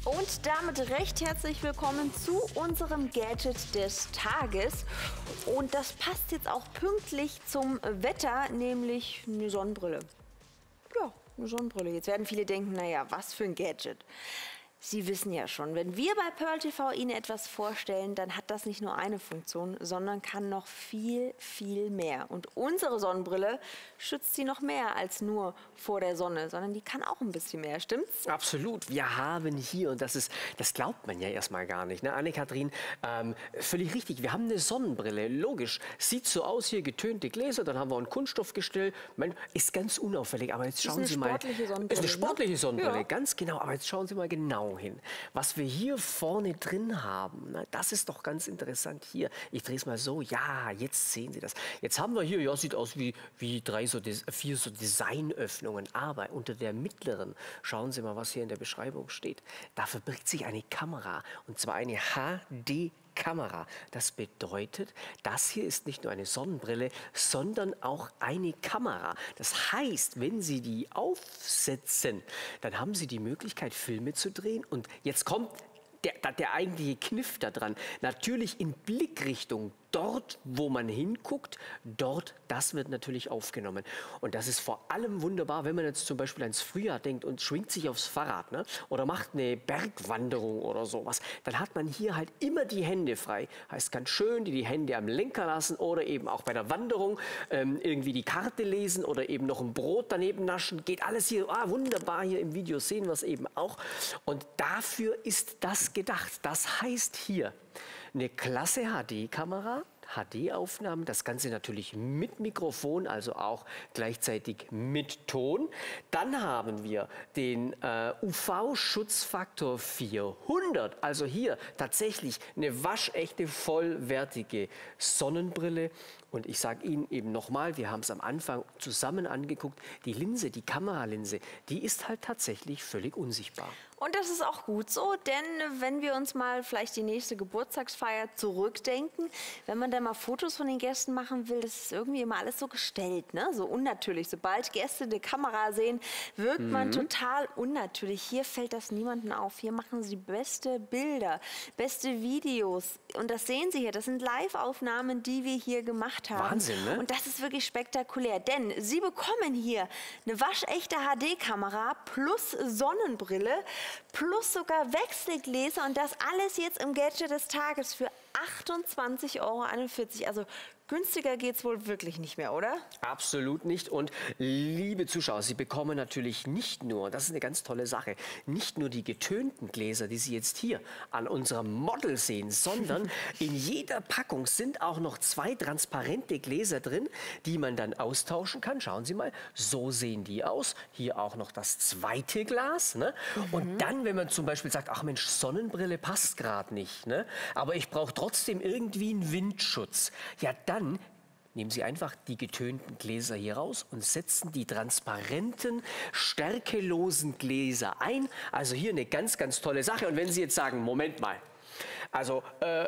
Und damit recht herzlich willkommen zu unserem Gadget des Tages. Und das passt jetzt auch pünktlich zum Wetter, nämlich eine Sonnenbrille. Ja, eine Sonnenbrille. Jetzt werden viele denken, naja, was für ein Gadget. Sie wissen ja schon, wenn wir bei Pearl TV Ihnen etwas vorstellen, dann hat das nicht nur eine Funktion, sondern kann noch viel, viel mehr. Und unsere Sonnenbrille schützt Sie noch mehr als nur vor der Sonne, sondern die kann auch ein bisschen mehr, stimmt's? Absolut. Wir haben hier, und das glaubt man ja erstmal gar nicht, ne? Anne-Kathrin, völlig richtig, wir haben eine Sonnenbrille, logisch. Sieht so aus, hier getönte Gläser, dann haben wir ein Kunststoffgestell, ist ganz unauffällig, aber jetzt schauen Sie mal. Ist eine sportliche Sonnenbrille, ja. Ganz genau, aber jetzt schauen Sie mal genau hin. Was wir hier vorne drin haben, na, das ist doch ganz interessant hier. Ich drehe es mal so, ja, jetzt sehen Sie das. Jetzt haben wir hier, ja, sieht aus wie vier so Designöffnungen, aber unter der mittleren, schauen Sie mal, was hier in der Beschreibung steht. Da verbirgt sich eine Kamera, und zwar eine HD-Kamera. Das bedeutet, das hier ist nicht nur eine Sonnenbrille, sondern auch eine Kamera. Das heißt, wenn Sie die aufsetzen, dann haben Sie die Möglichkeit, Filme zu drehen. Und jetzt kommt der eigentliche Kniff da dran. Natürlich in Blickrichtung, dort, wo man hinguckt, das wird natürlich aufgenommen. Und das ist vor allem wunderbar, wenn man jetzt zum Beispiel ans Frühjahr denkt und schwingt sich aufs Fahrrad, ne? Oder macht eine Bergwanderung oder sowas. Dann hat man hier halt immer die Hände frei. Heißt, ganz schön die Hände am Lenker lassen oder eben auch bei der Wanderung irgendwie die Karte lesen oder eben noch ein Brot daneben naschen. Geht alles hier, wunderbar, hier im Video sehen wir es eben auch. Und dafür ist das gedacht. Das heißt hier, eine klasse HD-Kamera, HD-Aufnahmen, das Ganze natürlich mit Mikrofon, also auch gleichzeitig mit Ton. Dann haben wir den UV-Schutzfaktor 400, also hier tatsächlich eine waschechte, vollwertige Sonnenbrille. Und ich sage Ihnen eben nochmal, wir haben es am Anfang zusammen angeguckt, die Linse, die Kameralinse, die ist halt tatsächlich völlig unsichtbar. Und das ist auch gut so, denn wenn wir uns mal vielleicht die nächste Geburtstagsfeier zurückdenken, wenn man da mal Fotos von den Gästen machen will, das ist irgendwie immer alles so gestellt, ne? So unnatürlich. Sobald Gäste eine Kamera sehen, wirkt man total unnatürlich. Hier fällt das niemandem auf. Hier machen sie beste Bilder, beste Videos. Und das sehen Sie hier, das sind Live-Aufnahmen, die wir hier gemacht haben. Wahnsinn, ne? Und das ist wirklich spektakulär, denn Sie bekommen hier eine waschechte HD-Kamera plus Sonnenbrille, plus sogar Wechselgläser und das alles jetzt im Gadget des Tages für 28,41 €. Also günstiger geht es wohl wirklich nicht mehr, oder? Absolut nicht. Und liebe Zuschauer, Sie bekommen natürlich nicht nur, das ist eine ganz tolle Sache, nicht nur die getönten Gläser, die Sie jetzt hier an unserem Model sehen, sondern in jeder Packung sind auch noch 2 transparente Gläser drin, die man dann austauschen kann. Schauen Sie mal, so sehen die aus. Hier auch noch das zweite Glas. Ne? Und dann, wenn man zum Beispiel sagt, ach Mensch, Sonnenbrille passt gerade nicht, ne? Aber ich brauche trotzdem irgendwie einen Windschutz. Ja, dann nehmen Sie einfach die getönten Gläser hier raus und setzen die transparenten, stärkelosen Gläser ein. Also hier eine ganz, ganz tolle Sache. Und wenn Sie jetzt sagen, Moment mal, also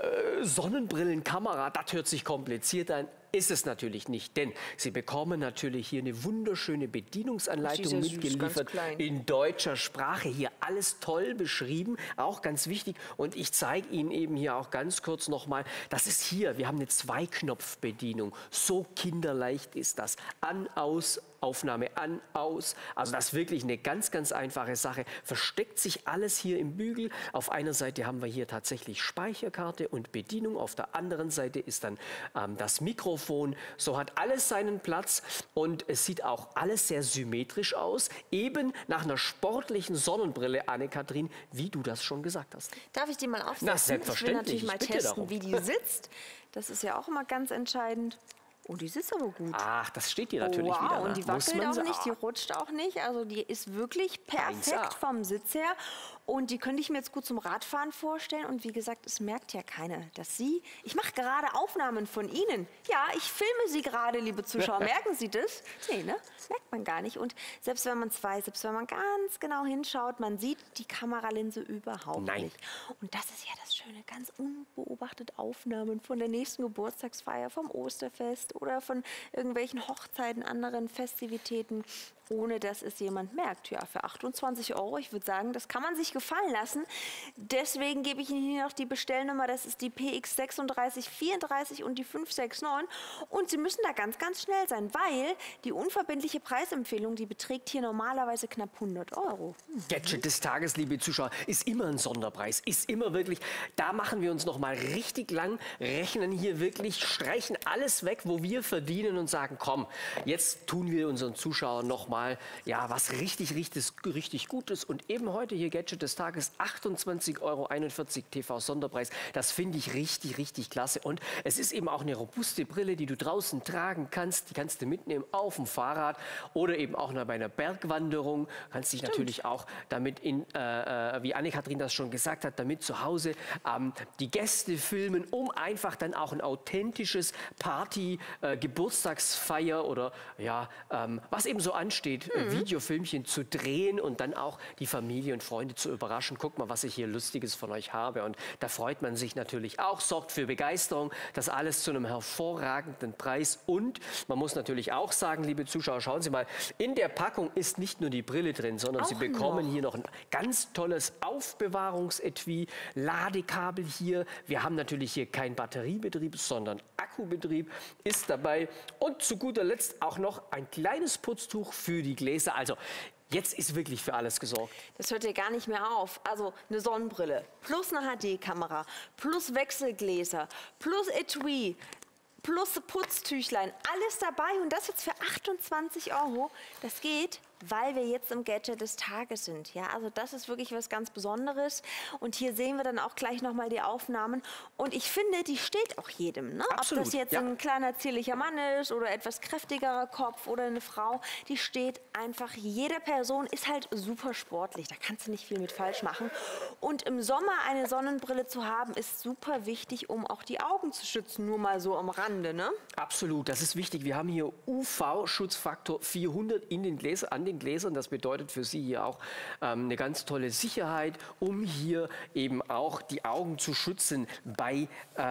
Sonnenbrillenkamera, das hört sich kompliziert an. Ist es natürlich nicht, denn Sie bekommen natürlich hier eine wunderschöne Bedienungsanleitung mitgeliefert in deutscher Sprache. Hier alles toll beschrieben, auch ganz wichtig. Und ich zeige Ihnen eben hier auch ganz kurz nochmal, das ist hier, wir haben eine 2-Knopf-Bedienung. So kinderleicht ist das. An, aus, Aufnahme an, aus. Also das ist wirklich eine ganz, ganz einfache Sache. Versteckt sich alles hier im Bügel. Auf einer Seite haben wir hier tatsächlich Speicherkarte und Bedienung. Auf der anderen Seite ist dann das Mikrofon. So hat alles seinen Platz und es sieht auch alles sehr symmetrisch aus. Eben nach einer sportlichen Sonnenbrille, Anne-Kathrin, wie du das schon gesagt hast. Darf ich die mal aufsetzen? Na, selbstverständlich. Ich will natürlich mal testen, darum. wie die sitzt. Das ist ja auch immer ganz entscheidend. Oh, die sitzt aber gut. Ach, das steht dir natürlich wow, wieder. Ne? Und die wackelt auch nicht, die rutscht auch nicht. Also die ist wirklich perfekt vom Sitz her. Und die könnte ich mir jetzt gut zum Radfahren vorstellen. Und wie gesagt, es merkt ja keiner, dass Sie... Ich mache gerade Aufnahmen von Ihnen. Ja, ich filme Sie gerade, liebe Zuschauer. Merken Sie das? Nee, ne? Merkt man gar nicht. Und selbst wenn man es weiß, selbst wenn man ganz genau hinschaut, man sieht die Kameralinse überhaupt nicht. Und das ist ja das Schöne. Ganz unbeobachtet Aufnahmen von der nächsten Geburtstagsfeier, vom Osterfest oder von irgendwelchen Hochzeiten, anderen Festivitäten. ohne dass es jemand merkt. Ja, für 28 Euro, ich würde sagen, das kann man sich gefallen lassen. Deswegen gebe ich Ihnen hier noch die Bestellnummer, das ist die PX3634 und die 569. Und Sie müssen da ganz, ganz schnell sein, weil die unverbindliche Preisempfehlung, die beträgt hier normalerweise knapp 100 Euro. Gadget des Tages, liebe Zuschauer, ist immer ein Sonderpreis, ist immer wirklich, da machen wir uns noch mal richtig lang, rechnen hier wirklich, streichen alles weg, wo wir verdienen und sagen, komm, jetzt tun wir unseren Zuschauern noch mal, ja, was richtig Gutes. Und eben heute hier Gadget des Tages, 28,41 Euro TV-Sonderpreis. Das finde ich richtig klasse. Und es ist eben auch eine robuste Brille, die du draußen tragen kannst. Die kannst du mitnehmen auf dem Fahrrad oder eben auch bei einer Bergwanderung. Kannst dich natürlich auch damit wie Anne-Kathrin das schon gesagt hat, damit zu Hause die Gäste filmen, um einfach dann auch ein authentisches Geburtstagsfeier oder ja, was eben so ansteht, Videofilmchen zu drehen und dann auch die Familie und Freunde zu überraschen. Guck mal, was ich hier Lustiges von euch habe. Und da freut man sich natürlich auch, sorgt für Begeisterung. Das alles zu einem hervorragenden Preis. Und man muss natürlich auch sagen, liebe Zuschauer, schauen Sie mal, in der Packung ist nicht nur die Brille drin, sondern Sie bekommen hier noch ein ganz tolles Aufbewahrungsetui, Ladekabel hier. Wir haben natürlich hier keinen Batteriebetrieb, sondern Akkubetrieb ist dabei. Und zu guter Letzt auch noch ein kleines Putztuch für die Gläser. Also jetzt ist wirklich für alles gesorgt. Das hört ja gar nicht mehr auf. Also eine Sonnenbrille plus eine HD-Kamera plus Wechselgläser plus Etui plus Putztüchlein, alles dabei und das jetzt für 28 Euro. Das geht, weil wir jetzt im Gadget des Tages sind. Ja, also das ist wirklich was ganz Besonderes. Und hier sehen wir dann auch gleich nochmal die Aufnahmen. Und ich finde, die steht auch jedem. Ne? Absolut, ob das jetzt ein kleiner, zierlicher Mann ist oder etwas kräftigerer Kopf oder eine Frau, die steht einfach, jeder Person ist halt super sportlich. Da kannst du nicht viel mit falsch machen. Und im Sommer eine Sonnenbrille zu haben, ist super wichtig, um auch die Augen zu schützen. Nur mal so am Rande, ne? Absolut, das ist wichtig. Wir haben hier UV-Schutzfaktor 400 an den Gläsern. Das bedeutet für Sie hier auch eine ganz tolle Sicherheit, um hier eben auch die Augen zu schützen bei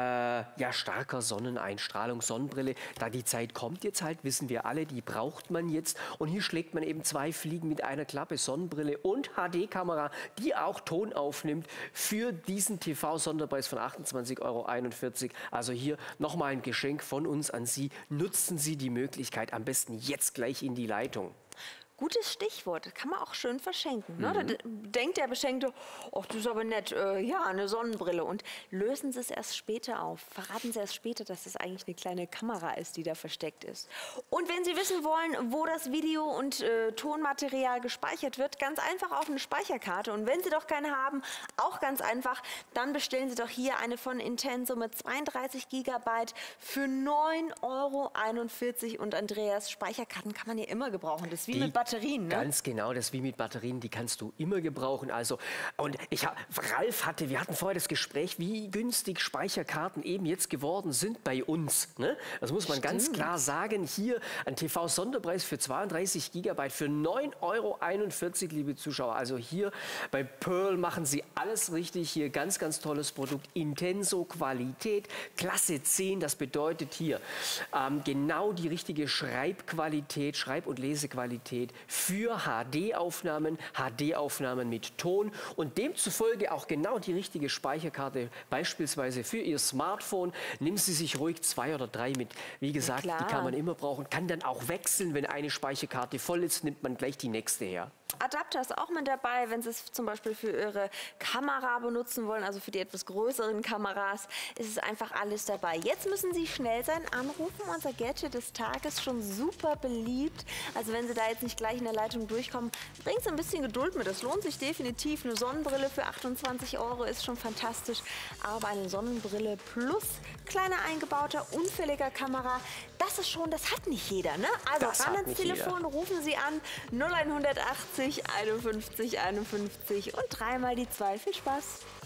ja, starker Sonneneinstrahlung, Sonnenbrille. Da die Zeit kommt jetzt halt, wissen wir alle, die braucht man jetzt. Und hier schlägt man eben zwei Fliegen mit einer Klappe, Sonnenbrille und HD-Kamera, die auch Ton aufnimmt für diesen TV-Sonderpreis von 28,41 Euro. Also hier nochmal ein Geschenk von uns an Sie. Nutzen Sie die Möglichkeit, am besten jetzt gleich in die Leitung. Gutes Stichwort, das kann man auch schön verschenken. Ne? Da denkt der Beschenkte, ach, das ist aber nett, ja, eine Sonnenbrille. Und lösen Sie es erst später auf. Verraten Sie erst später, dass das eigentlich eine kleine Kamera ist, die da versteckt ist. Und wenn Sie wissen wollen, wo das Video- und Tonmaterial gespeichert wird, ganz einfach auf eine Speicherkarte. Und wenn Sie doch keine haben, auch ganz einfach, dann bestellen Sie doch hier eine von Intenso mit 32 GB für 9,41 Euro. Und Andreas, Speicherkarten kann man ja immer gebrauchen. Das ist wie mit Batterien. Ne? Ganz genau, das ist wie mit Batterien, die kannst du immer gebrauchen. Also, und wir hatten vorher das Gespräch, wie günstig Speicherkarten eben jetzt geworden sind bei uns. Ne? Das muss man ganz klar sagen. Hier ein TV-Sonderpreis für 32 GB für 9,41 Euro, liebe Zuschauer. Also hier bei Pearl machen sie alles richtig. Hier ganz tolles Produkt. Intenso Qualität, Klasse 10. Das bedeutet hier genau die richtige Schreibqualität, Schreib- und Lesequalität für HD-Aufnahmen, HD-Aufnahmen mit Ton und demzufolge auch genau die richtige Speicherkarte, beispielsweise für Ihr Smartphone. Nehmen Sie sich ruhig 2 oder 3 mit. Wie gesagt, die kann man immer brauchen, kann dann auch wechseln, wenn eine Speicherkarte voll ist, nimmt man gleich die nächste her. Adapter ist auch mit dabei, wenn Sie es zum Beispiel für Ihre Kamera benutzen wollen, also für die etwas größeren Kameras, ist es einfach alles dabei. Jetzt müssen Sie schnell sein, anrufen. Unser Gadget des Tages schon super beliebt. Also wenn Sie da jetzt nicht gleich in der Leitung durchkommen, bringen Sie ein bisschen Geduld mit. Das lohnt sich definitiv. Eine Sonnenbrille für 28 Euro ist schon fantastisch. Aber eine Sonnenbrille plus kleiner eingebauter, unfälliger Kamera, das ist schon, das hat nicht jeder. Ne? Also ran ans Telefon, rufen Sie an 0180 51 51 und dreimal die 2. Viel Spaß!